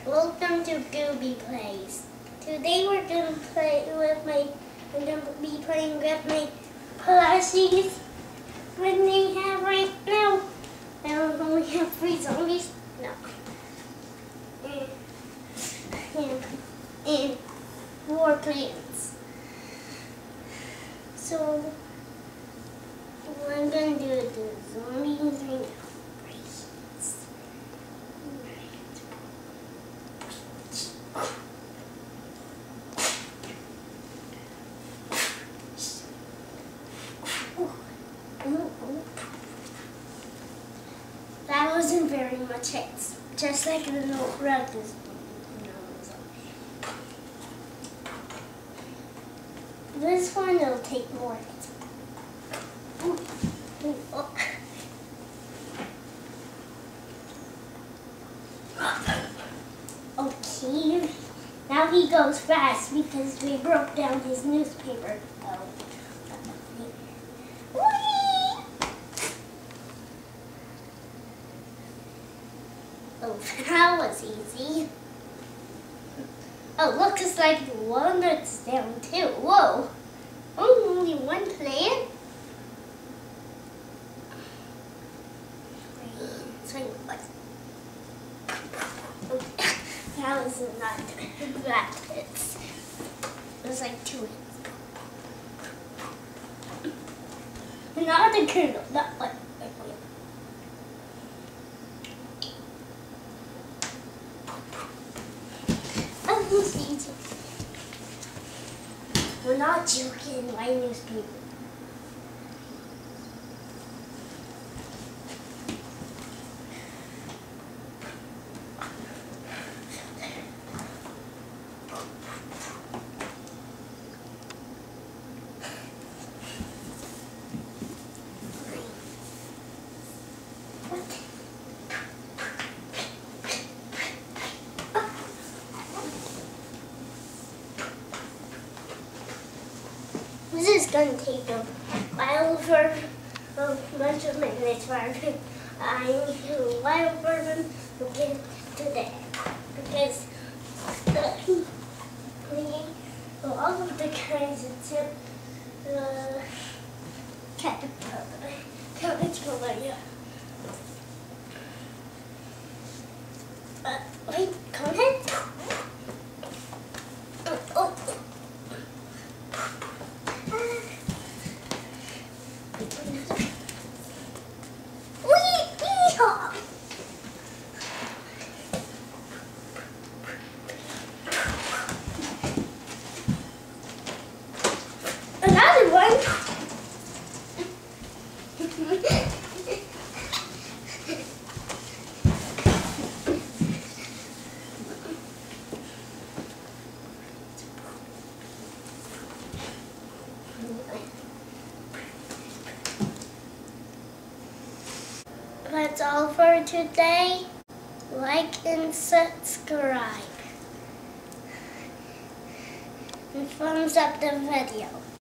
Welcome to Goobie Plays. Today we're gonna be playing with my plushies. What they have right now? I don't only have 3 zombies. No. And 4 plants. So what I'm gonna do is the zombies right now. That wasn't very much hits, just like the rug is. This one will take more hits. Okay, now he goes fast because we broke down his newspaper. Oh, that was easy. Oh, looks like the walnut's down too. Whoa! Only 1 plant? That was not that hits. It was like 2 hits. Not the kernel, not one. We're not joking, my newspaper. This is going to take a while for a bunch of minutes for I need a while for them to get today because all of the kinds except the caterpillar, yeah. Wait, come ahead. Another one. That's all for today. Like and subscribe. And thumbs up the video.